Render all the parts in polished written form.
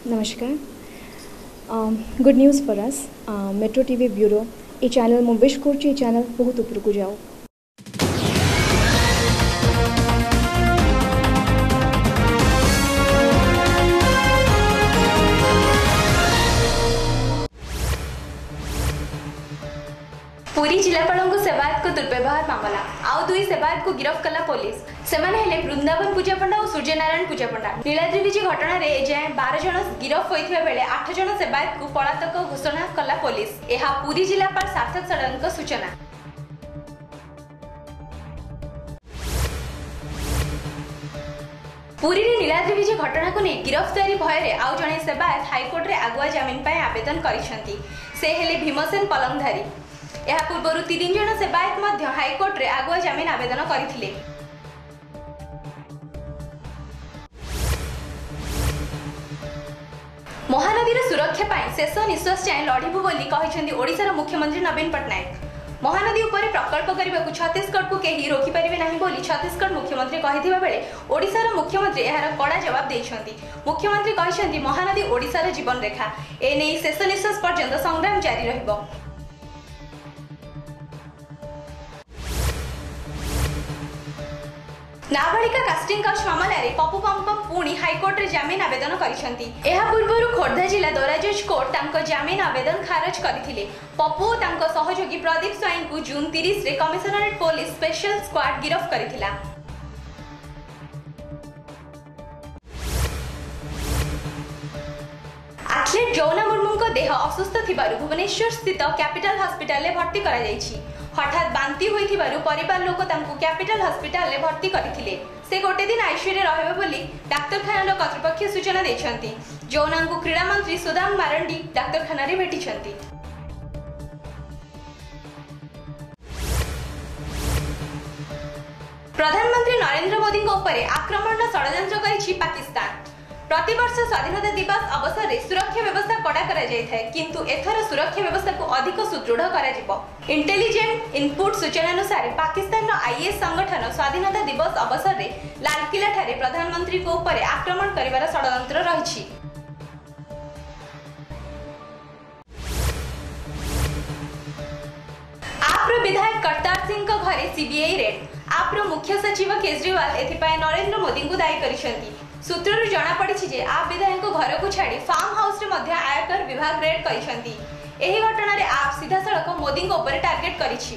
नमस्कार। Good news for us metro TV bureau ये channel मु विश कर चैनल बहुत ऊपर को जाओ। पुरी जिलापाल सेवायत को दुर्व्यवहार मामला आउ दुई सेवायत को गिरफ्त कला पुलिस। सेमाने हेले वृंदावन पूजा पंडा और सूर्यनारायण पूजा पंडा। नीलाद्री विजय घटना रे एजाए 12 जन गिरफ्त होइथिबा बेले 8 जन सेवायत को पलातक घोषणा कला पुलिस। एहा पुरी जिलापाल सार्थक सड़नक सूचना। पुरी रे नीलाद्री विजय घटना को नहीं गिरफ्तारी भय आउ जने सेवायत हाईकोर्ट रे आगुआ जमीन पाए आवेदन करिसेंती। से हेले भीमसेन पलंगधारी। यह पूर्व 3 जन सेवायत मध्य हाईकोर्ट रे आगुआ जमीन आवेदन करथिले। महानदी सुरक्षा पाई शेष निश्वास जाए लड़िबु बोली कहिसेंती ओडिशार मुख्यमंत्री नवीन पट्टनायक। महानदी उपरे प्रकल्प करने छत्तीसगढ़ को कहीं रोकी पारिबे नहीं बोली छत्तीसगढ़ मुख्यमंत्री कहिथिबा बेले ओडिशार मुख्यमंत्री यार कड़ा जवाब देइछंती। मुख्यमंत्री कहिसेंती महानदी ओडिशार जीवन रेखा ए नै शेष निश्वास पर्यंत संग्राम जारी रहिबो। नाबालिका कास्टिंग काउच मामला रे पप्पू पम्पम पुणी हाईकोर्ट रे जमीन आवेदन करिसेंती। एहा पूर्वरु खोर्धा जिला दौराजज कोर्ट तांको जमीन आवेदन खारज करथिले। पप्पू और तांको सहयोगी प्रदीप स्वाई को जून 30 रे कमिश्नरेट पुलिस स्पेशल स्क्वाड गिरफ्त करथिला। एथलीट जौना मुर्मू को देह असुस्थ थिबारु भुवनेश्वर स्थित कैपिटल हॉस्पिटल रे भर्ती करा जायछि। हठात बांती होइथिबारु परिवार लोक तांको कैपिटल हॉस्पिटल रे भर्ती करथिले। से गोटे दिन आईसीयू रे रहबे बोली डाक्तरखाना कर्तृपक्ष सूचना दैछंती। जौनांको क्रीड़ा मंत्री सुदाम मारंडी डाक्तरखाना रे भेटिछंती। प्रधानमंत्री नरेंद्र मोदी उपरे आक्रमण षड्यंत्र करिछि पाकिस्तान। प्रतिवर्ष स्वाधीनता दिवस अवसर में सुरक्षा व्यवस्था कड़ा करा जाय थाए, किंतु एथर सुरक्षा व्यवस्था को अधिक सुदृढ़ करा जिवो। इंटेलिजेंट इनपुट सूचना अनुसार पाकिस्तान आईएस संगठन स्वाधीनता दिवस अवसर में लालकिला ठारे प्रधानमंत्री को ऊपर आक्रमण करिवार षड्यंत्र रहिछि। आप्र विधायक करतार सिंह को घरे सीबीआई रेड। आप्र मुख्य सचिव केजरीवाल एथिपाई नरेंद्र मोदी को दायी करिसेंती। सूत्रରୁ जणा पड़ी जे आप विधायक घर को छाड़ी फार्म हाउस रे मध्य आयकर विभाग रेड करिसेंती। एही घटना रे आप सीधा सड़क मोदी को ऊपर टार्गेट करिछि।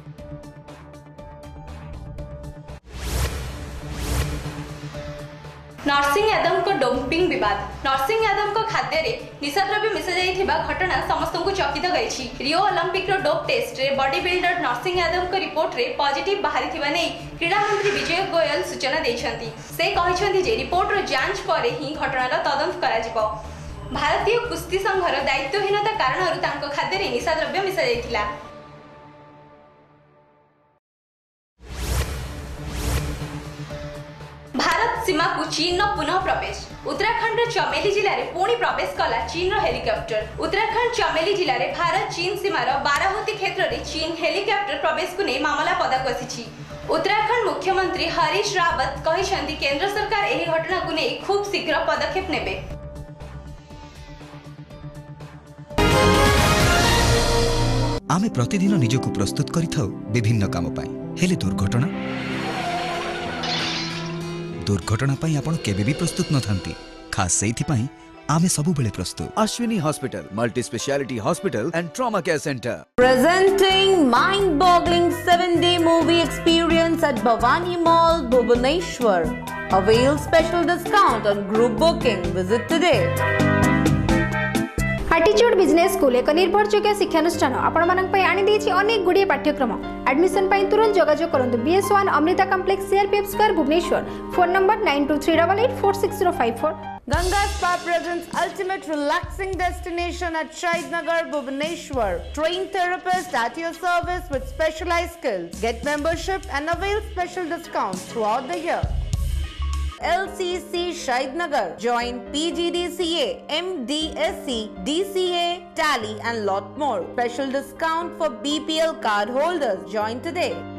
नरसिंह यादव को डोपिंग विवाद। नरसिंह यादव को खाद्य रे निशाद्रव्य मिसा जाइथिबा घटना समस्त को चकित करिछि। रियो ओलंपिक रो डोप टेस्ट रे बॉडी बिल्डर नरसिंह यादव को रिपोर्ट रे पॉजिटिव बाहरिथिबा नै क्रीड़ा मंत्री विजय गोयल सूचना दैछंती। से कहिसंती जे रिपोर्ट रो जांच परे ही घटनार तदंत करा जिवो। भारतीय कुस्ती संघर दायित्वहीनता कारणरू तांको खाद्य रे निशाद्रव्य मिसा जाइथिला। भारत सीमा को चीन पुनः प्रवेश। उत्तराखंड चमेली जिले में पुणी प्रवेश कला चीन हेलिकॉप्टर। उत्तराखंड चमेली जिले में भारत चीन सीमार बाराहोती क्षेत्र में चीन हेलिकॉप्टर प्रवेश को नहीं मामला पदाक आसी। उत्तराखंड मुख्यमंत्री हरीश रावत कहिसेंती केंद्र सरकार एही घटना को नहीं खूब शीघ्र पदक्षेप नेबे। आमे प्रतिदिन निजको प्रस्तुत करिथाउ विभिन्न काम पाई। हेले दुर्घटना पाई आपण केबे भी प्रस्तुत न थांती। खास सेइथि पाई आमे सबु बेले प्रस्तुत। Ashwini hospital, multi speciality hospital and trauma care centre, presenting mind-boggling 7-day movie experience at Bhavani Mall, Bhubaneswar. Avail special discount on group booking. Visit today. Attitude business school एक निर्भरयोग्य शिक्षानुष्ठान आपण मानक पई आनी देछि अनेक गुडी पाठ्यक्रम। एडमिशन पई तुरंत जोगाजोग करंतु BS1 Amrita complex CRPF square Bhubaneswar. Phone number 9238846054। Ganga Spa presents ultimate relaxing destination at Shaidnagar, Bhubaneswar. Trained therapist at your service with specialized skills. Get membership and avail special discounts throughout the year. LCC Shaidnagar. Join PGDCA, MDSC, DCA, Tally and lot more. Special discount for BPL card holders. Join today.